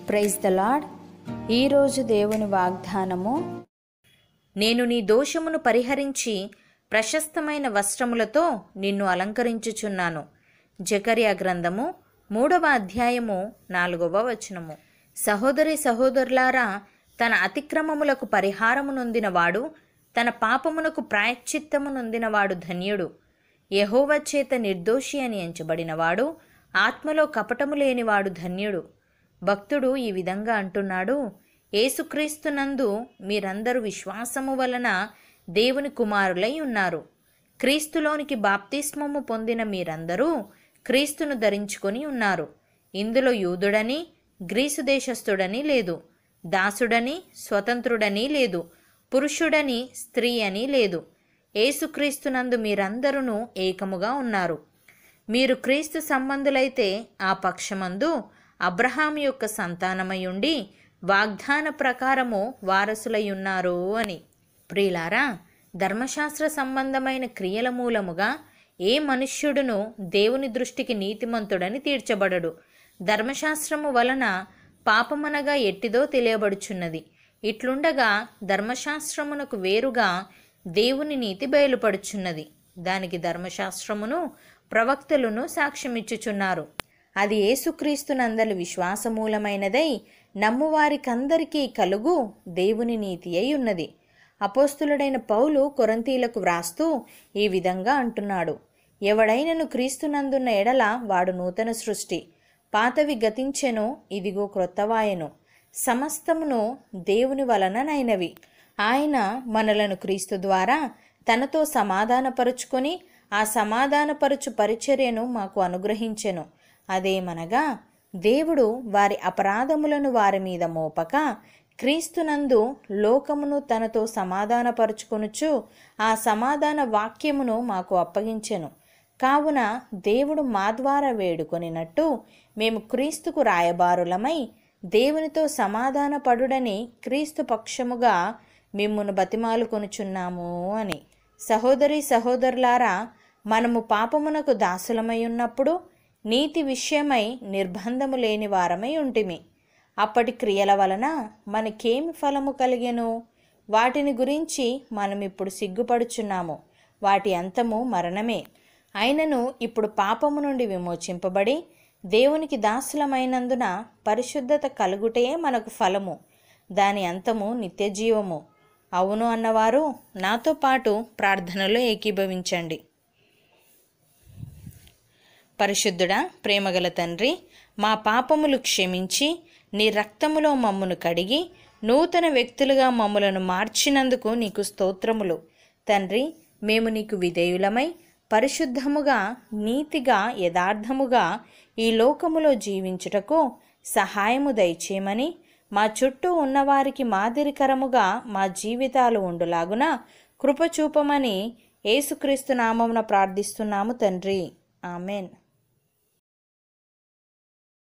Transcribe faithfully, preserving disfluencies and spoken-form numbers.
Praise the lord. ఈరోజు దేవుని వాగ్దానము, నేను నీ దోషమును పరిహరించి ప్రశస్తమైన వస్త్రములతో నిన్ను అలంకరించుచున్నాను. జకర్యా గ్రంథము మూడవ అధ్యాయము నాలుగవ వచనము. సహోదరి సహోదరులారా, తన అతిక్రమములకు పరిహారము నొందినవాడు, తన పాపమునకు ప్రాయశ్చిత్తము నొందినవాడు ధన్యుడు. యెహోవా చేత నిర్దోషి అని ఎంచబడినవాడు, ఆత్మలో కపటము లేనివాడు ధన్యుడు. భక్తుడు ఈ విధంగా అంటున్నాడు, యేసుక్రీస్తునందు మీరందరూ విశ్వాసము వలన దేవుని కుమారులై ఉన్నారు. క్రీస్తులోనికి బాప్తిస్మము పొందిన మీరందరూ క్రీస్తును ధరించుకొని ఉన్నారు. ఇందులో యూదుడని గ్రీసు దేశస్థుడని లేదు, దాసుడని స్వతంత్రుడని లేదు, పురుషుడని స్త్రీ అని లేదు. యేసుక్రీస్తునందు మీరందరూ ఏకముగా ఉన్నారు. మీరు క్రీస్తు సంబంధులైతే ఆ పక్షమందు అబ్రహాము యొక్క సంతానమై ఉండి వాగ్దాన ప్రకారము వారసులై ఉన్నారు అని. ప్రియులారా, ధర్మశాస్త్ర సంబంధమైన క్రియల మూలముగా ఏ మనుష్యుడును దేవుని దృష్టికి నీతిమంతుడని తీర్చబడడు. ధర్మశాస్త్రము వలన పాపమనగా ఎట్టిదో తెలియబడుచున్నది. ఇట్లుండగా ధర్మశాస్త్రమునకు వేరుగా దేవుని నీతి బయలుపడుచున్నది. దానికి ధర్మశాస్త్రమును ప్రవక్తలను సాక్ష్యమిచ్చుచున్నారు. అది యేసుక్రీస్తునందలి విశ్వాసమూలమైనదై నమ్మువారికందరికీ కలుగు దేవుని నీతి అయి ఉన్నది. అపోస్తులుడైన పౌలు కొరింథీయులకు వ్రాస్తూ ఈ విధంగా అంటున్నాడు, ఎవడైనను క్రీస్తునందున్న ఎడల వాడు నూతన సృష్టి, పాతవి గతించెను, ఇదిగో క్రొత్తవాయెను, సమస్తమును దేవుని వలననైనవి. ఆయన మనలను క్రీస్తు ద్వారా తనతో సమాధానపరుచుకొని ఆ సమాధానపరుచు పరిచర్యను మాకు అనుగ్రహించెను. అదేమనగా, దేవుడు వారి అపరాధములను వారి మీద మోపక క్రీస్తునందు లోకమును తనతో సమాధానపరుచుకొనుచు ఆ సమాధాన వాక్యమును మాకు అప్పగించెను. కావున దేవుడు మా ద్వారా వేడుకొనినట్టు మేము క్రీస్తుకు రాయబారులమై దేవునితో సమాధానపడుడని క్రీస్తు పక్షముగా మిమ్మును బతిమాలుకొనుచున్నాము అని. సహోదరి సహోదరులారా, మనము పాపమునకు దాసులమై ఉన్నప్పుడు నీతి విషయమై నిర్బంధము లేని వారమై ఉంటిమి. అప్పటి క్రియల వలన మనకేమి ఫలము కలిగెను? వాటిని గురించి మనమిప్పుడు సిగ్గుపడుచున్నాము. వాటి అంతము మరణమే. అయినను ఇప్పుడు పాపము నుండి విమోచింపబడి దేవునికి దాసులమైనందున పరిశుద్ధత కలుగుటే మనకు ఫలము, దాని అంతము నిత్యజీవము. అవును అన్నవారు నాతో పాటు ప్రార్థనలో ఏకీభవించండి. పరిశుద్ధుడా, ప్రేమగల తండ్రి, మా పాపములు క్షమించి నీ రక్తములో మమ్మును కడిగి నూతన వ్యక్తులుగా మమ్ములను మార్చినందుకు నీకు స్తోత్రములు. తండ్రి, మేము నీకు విధేయులమై పరిశుద్ధముగా, నీతిగా, యథార్థముగా ఈ లోకములో జీవించుటకు సహాయము దయచేయమని, మా చుట్టూ ఉన్నవారికి మాదిరికరముగా మా జీవితాలు ఉండులాగున కృపచూపమని యేసుక్రీస్తు నామమున ప్రార్థిస్తున్నాము తండ్రి. ఆమెన్.